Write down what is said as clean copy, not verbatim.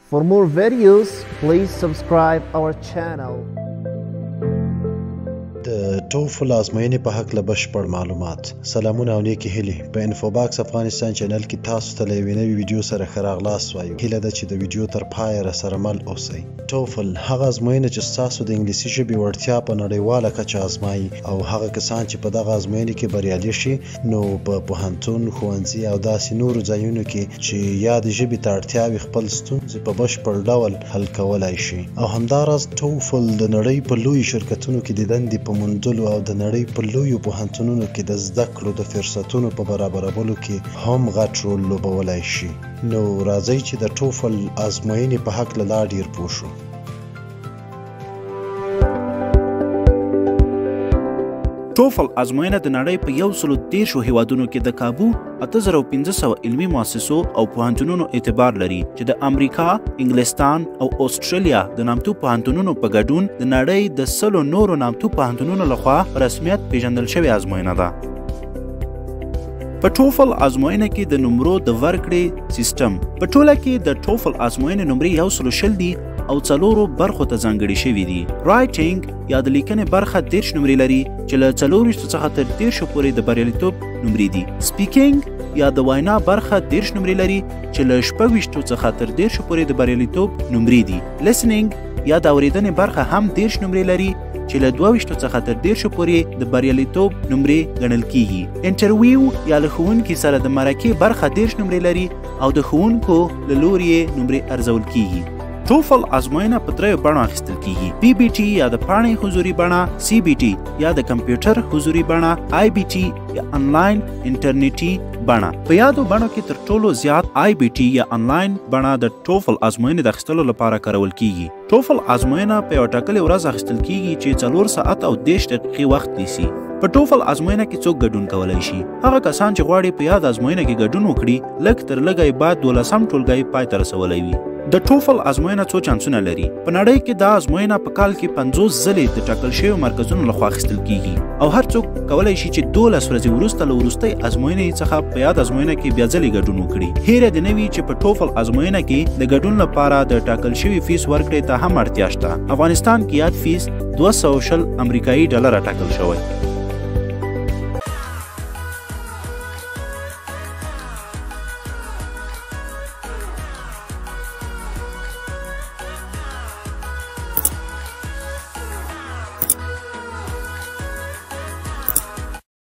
For more videos, please subscribe our channel. د ټوفل ازموینې په هکله بشپړ معلومات. سلامونه او نیکې هیلې. په انفوباکس افغانستان چینل کې تاسو ته له یوې نوې ویډیو سره ښه راغلاست وایو. هیله ده چې د ویډیو تر پایه راسره مل اوسئ. ټوفل هغه ازموینه چې ستاسو د انګلیسي ژبې وړتیا په نړیواله کچه ازمایي او هغه کسان چې په دغه ازموینې کې بریالي شي نو په پوهنتون، ښوونځي او داسې نورو ځایونو کې چې یا د ژبې ته اړتیا وي خپل ستونزې په بشپړ ډول حل کولی شي. او همداراز ټوفل د نړۍ په لویو شرکتونو کې د دندې په موندلو او د نړۍ په لویو پوهنتونونو کې د زده کړو د فرصتونو په برابرولو کې هم غټ رول لوبولی شي. نو راځئ چې د ټوفل ازموینې په هکله لا ډیر پوه شو. ټوفل ازموینه د نړۍ په 130 هیوادونو کې د کابو 8500 علمي مؤسسو او پوهنتونونو اعتبار لري چې د امریکا، انګلستان او استرالیا د نامتو پوهنتونونو په ګډون د نړۍ د 100 نورو نامتو پوهنتونونو لخوا رسمیت پیژندل شوې ازموینه ده. په ټوفل ازموینه کې د نمرو د ورکړې سیستم په ټوله کې د ټوفل ازموینې نمرې 120 دي او څلورو برخو ته ځانګړي شوي دي. رایټینګ یا د لیکنې برخه 30 نمرې لري چې له 40 څخه تر 30 پورې د بریالیتوب نمرې دي. سپیکینګ یا د وینا برخه 30 نمرې لري چې له 26 څخه تر 30 پورې د بریالیتوب نمرې دي. لیسنینګ یا د اورېدنې برخه هم 30 نمرې لري چې له 22 څخه تر 30 پورې د بریالیتوب نمرې ګڼل کیږي. انټرویو یا له ښوونکي سره د مرکې برخه 30 نمرې لري او د ښوونکو له لوري یې نمرې ارزول کیږي. ټوفل ازموینه په دریو بڼو اخیستل کیږي: پی بی ټي یا د پاڼې حضوري بڼه، سی بی ټي یا د کمپیوټر حضوري بڼه، آی بی ټي یا انلاین انټرنیټي بڼه. په یادو بڼو کې تر ټولو زیات آی بی ټي یا انلاین بڼه د ټوفل ازموینې د اخیستلو لپاره کارول کیږي. ټوفل ازموینه په یوه ټاکلې ورځ اخیستل کیږي چې 4 ساعت او 10 دقیقې وخت نیسي. په ټوفل ازموینه کې څوک ګډون کولی شي؟ هغه کسان چې غواړي په یاد ازموینه کې ګډون وکړي لږ تر لږه یې باید 12 ټولګی پای ته رسولی وي. د ټوفل ازموینه څو چانسونه لري. په نړۍ کې دا ازموینه په کال کې 50 ځلې د ټاکل شویو مرکزونو لخوا اخیستل کیږي او هر څوک کولی شي چې 12 ورځې وروسته له وروستۍ ازموینې څخه په یاد ازموینه کې بیا ځلې ګډون وکړي. هیره دې نه وي چې په ټوفل ازموینه کې د ګډون لپاره د ټاکل شوي فیس ورکړې ته هم اړتیا شته. افغانستان کې یاد فیس 220 امریکایي ډالره ټاکل شوی.